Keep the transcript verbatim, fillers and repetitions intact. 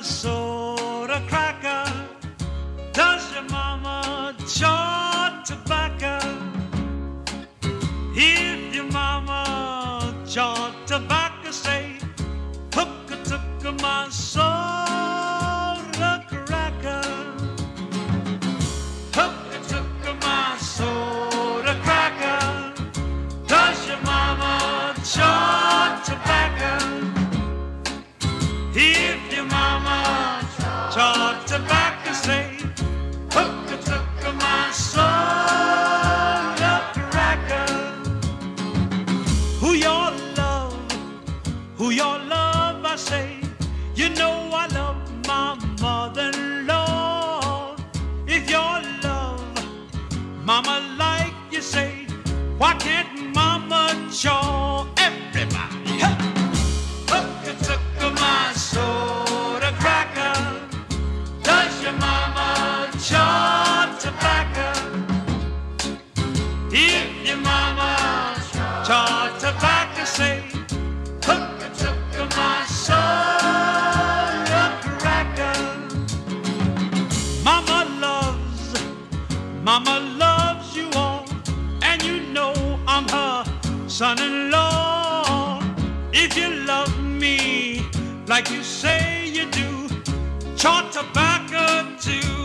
soda cracker? Does your mama chaw tobacco? If your mama chaw tobacco, say, Hooka Tooka, my soda cracker. Hooka Tooka, my soda cracker. Does your mama chaw tobacco? If your mama chaw tobacco, say, Hooka Tooka, my soda cracker. Who your love, who your love, I say. You know I love my mother-in-law. If your love, mama like you say, why can't mama chaw everybody? Huh? Hooka Tooka, my soda cracker. Does your mama chaw tobacco? If your mama chaw tobacco, say, Hooka Tooka, my soda cracker. Mama loves, mama loves you all, and you know I'm her son-in-law. If you love me like you say you do, chaw tobacco too.